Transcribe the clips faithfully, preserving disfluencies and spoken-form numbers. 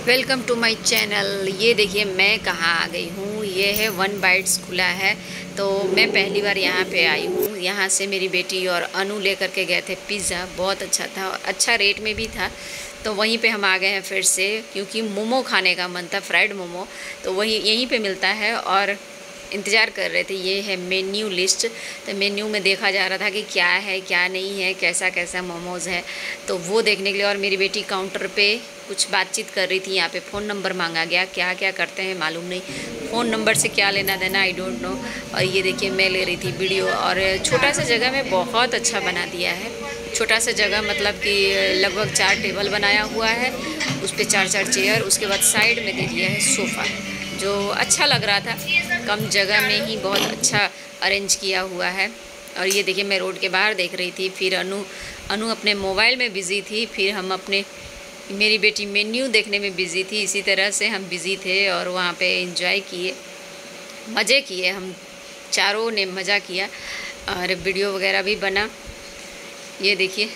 Welcome to my channel. ये देखिए मैं कहाँ आ गई हूँ। ये है वन बाइट्स खुला है, तो मैं पहली बार यहाँ पे आई हूँ। यहाँ से मेरी बेटी और अनु लेकर के गए थे पिज़्ज़ा, बहुत अच्छा था, अच्छा रेट में भी था। तो वहीं पे हम आ गए हैं फिर से, क्योंकि मोमो खाने का मन था, फ्राइड मोमो, तो वहीं यहीं पे मिलता है और इंतज़ार कर रहे थे। ये है मेन्यू लिस्ट, तो मेन्यू में देखा जा रहा था कि क्या है क्या नहीं है, कैसा कैसा मोमोज़ है, तो वो देखने के लिए। और मेरी बेटी काउंटर पे कुछ बातचीत कर रही थी। यहाँ पे फ़ोन नंबर मांगा गया, क्या क्या करते हैं मालूम नहीं, फ़ोन नंबर से क्या लेना देना आई डोंट नो। और ये देखिए मैं ले रही थी वीडियो, और छोटा सा जगह में बहुत अच्छा बना दिया है। छोटा सा जगह मतलब कि लगभग चार टेबल बनाया हुआ है, उस पर चार चार चेयर, उसके बाद साइड में दे दिया है सोफ़ा, जो अच्छा लग रहा था। कम जगह में ही बहुत अच्छा अरेंज किया हुआ है। और ये देखिए मैं रोड के बाहर देख रही थी, फिर अनु अनु अपने मोबाइल में बिज़ी थी, फिर हम अपने मेरी बेटी मेन्यू देखने में बिज़ी थी। इसी तरह से हम बिज़ी थे और वहाँ पे एंजॉय किए, मज़े किए, हम चारों ने मज़ा किया और वीडियो वगैरह भी बना। ये देखिए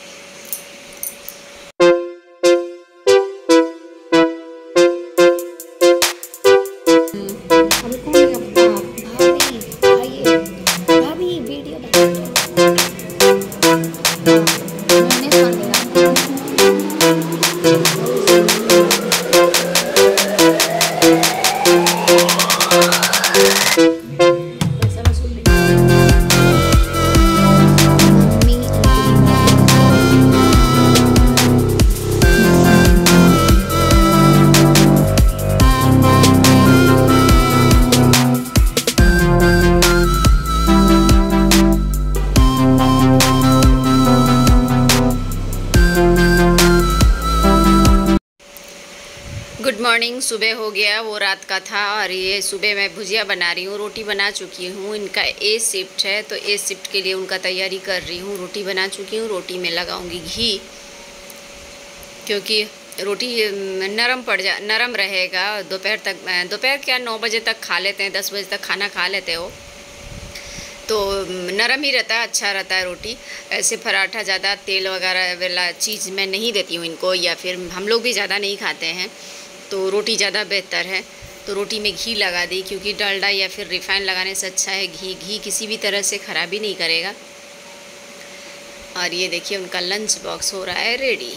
गुड मॉर्निंग। सुबह हो गया, वो रात का था। और ये सुबह मैं भुजिया बना रही हूँ, रोटी बना चुकी हूँ। इनका ए शिफ्ट है, तो ए शिफ्ट के लिए उनका तैयारी कर रही हूँ। रोटी बना चुकी हूँ, रोटी में लगाऊंगी घी, क्योंकि रोटी नरम पड़ जा नरम रहेगा। दोपहर तक, दोपहर क्या नौ बजे तक खा लेते हैं, दस बजे तक खाना खा लेते हो, तो नरम ही रहता है, अच्छा रहता है रोटी। ऐसे पराठा ज़्यादा तेल वगैरह वाला चीज़ मैं नहीं देती हूँ इनको, या फिर हम लोग भी ज़्यादा नहीं खाते हैं, तो रोटी ज़्यादा बेहतर है। तो रोटी में घी लगा दी, क्योंकि डालडा या फिर रिफ़ाइन लगाने से अच्छा है घी। घी किसी भी तरह से ख़राबी नहीं करेगा। और ये देखिए उनका लंच बॉक्स हो रहा है रेडी।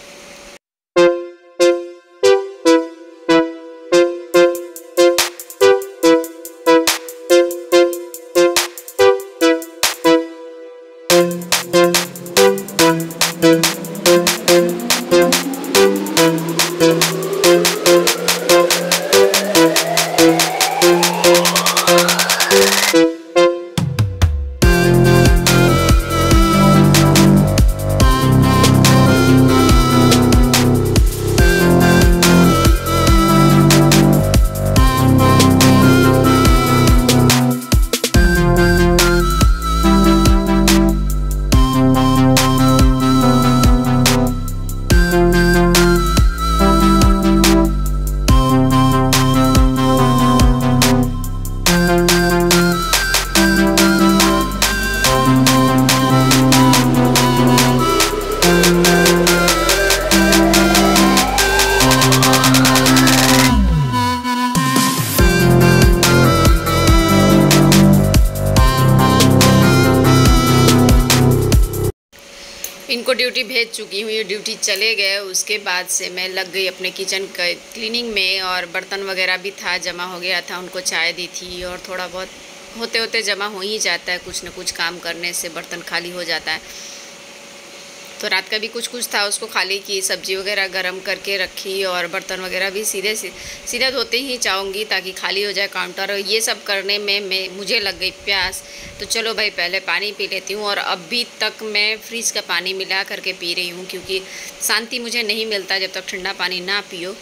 इनको ड्यूटी भेज चुकी हूँ, ये ड्यूटी चले गए। उसके बाद से मैं लग गई अपने किचन का क्लीनिंग में, और बर्तन वगैरह भी था, जमा हो गया था, उनको चाय दी थी। और थोड़ा बहुत होते होते जमा हो ही जाता है, कुछ न कुछ काम करने से बर्तन खाली हो जाता है। तो रात का भी कुछ कुछ था, उसको खाली की, सब्जी वगैरह गरम करके रखी, और बर्तन वगैरह भी सीधे सीधे धोते ही चाहूँगी ताकि खाली हो जाए काउंटर। और ये सब करने में मैं मुझे लग गई प्यास, तो चलो भाई पहले पानी पी लेती हूँ। और अभी तक मैं फ्रिज का पानी मिला करके पी रही हूँ, क्योंकि शांति मुझे नहीं मिलता जब तक ठंडा पानी ना पियो।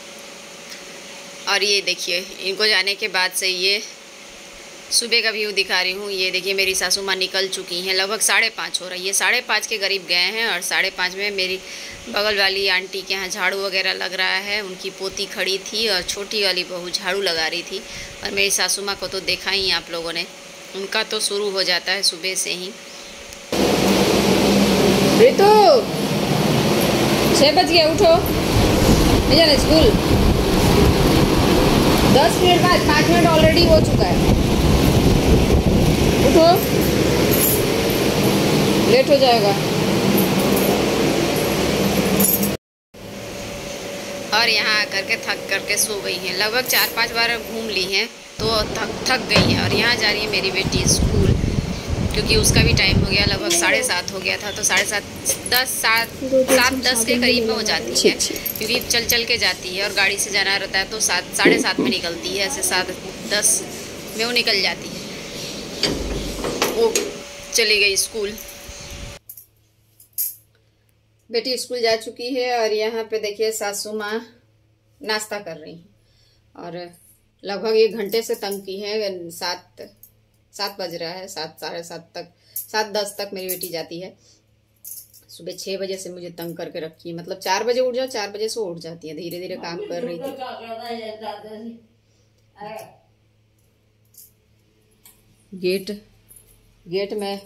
और ये देखिए इनको जाने के बाद से ये सुबह का व्यू दिखा रही हूँ। ये देखिए मेरी सासू माँ निकल चुकी हैं, लगभग साढ़े पाँच हो रही है, साढ़े पाँच के करीब गए हैं। और साढ़े पाँच में मेरी बगल वाली आंटी के यहाँ झाड़ू वगैरह लग रहा है, उनकी पोती खड़ी थी और छोटी वाली बहू झाड़ू लगा रही थी। और मेरी सासू माँ को तो देखा ही आप लोगों ने, उनका तो शुरू हो जाता है सुबह से ही। ऋतु छः बज गए, उठो। नहीं जाना स्कूल। दस मिनट बाद, पाँच मिनट ऑलरेडी हो चुका है। उठो, लेट हो जाएगा। और यहाँ आकर के थक करके सो गई हैं। लगभग चार पांच बार घूम ली हैं तो थक थक गई हैं। और यहाँ जा रही है मेरी बेटी स्कूल, क्योंकि उसका भी टाइम हो गया। लगभग साढ़े सात हो गया था, तो साढ़े सात दस सात सात दस के करीब में हो जाती है, क्योंकि चल चल के जाती है और गाड़ी से जाना रहता है। तो सात साढ़े सात में निकलती है, ऐसे सात दस में वो निकल जाती है। वो चली गई स्कूल। बेटी स्कूल जा चुकी है और यहाँ पे देखिए सासू माँ नाश्ता कर रही हैं और लगभग एक घंटे से तंग की है। सात सात बज रहा है, सात साढ़े सात तक, सात दस तक मेरी बेटी जाती है। सुबह छः बजे से मुझे तंग करके रखी है, मतलब चार बजे उठ जाओ, चार बजे से उठ जाती है। धीरे धीरे काम कर रही थी। गेट गेट में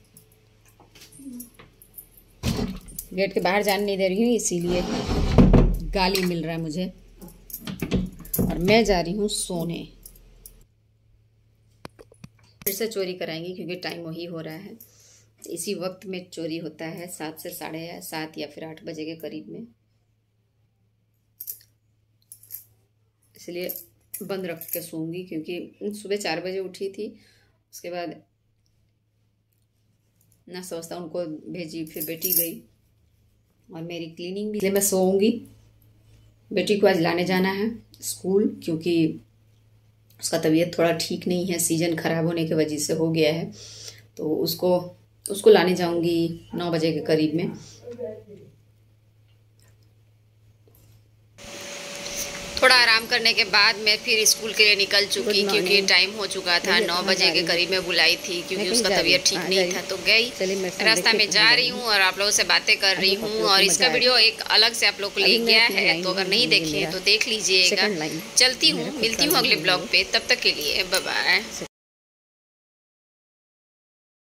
गेट के बाहर जाने नहीं दे रही हूँ, इसीलिए गाली मिल रहा है मुझे। और मैं जा रही हूँ सोने। फिर से चोरी कराएंगी क्योंकि टाइम वही हो रहा है। इसी वक्त में चोरी होता है, सात से साढ़े सात या फिर आठ बजे के करीब में, इसलिए बंद रख के सोऊंगी। क्योंकि सुबह चार बजे उठी थी, उसके बाद नाश्ता वास्ता उनको भेजी, फिर बेटी गई और मेरी क्लीनिंग भी। इसलिए मैं सोऊंगी। बेटी को आज लाने जाना है स्कूल, क्योंकि उसका तबीयत थोड़ा ठीक नहीं है, सीजन खराब होने की वजह से हो गया है। तो उसको उसको लाने जाऊंगी नौ बजे के करीब में। थोड़ा आराम करने के बाद मैं फिर स्कूल के लिए निकल चुकी, क्योंकि टाइम हो चुका था। नौ बजे के करीब में बुलाई थी, क्योंकि उसका तबीयत ठीक नहीं था। तो गई, रास्ता में जा रही हूँ और आप लोगों से बातें कर रही हूँ। और इसका वीडियो एक अलग से आप लोग को ले गया है, तो अगर नहीं देखे तो देख लीजिएगा। चलती हूँ, मिलती हूँ अगले ब्लॉग पे। तब तक के लिए बाय बाय।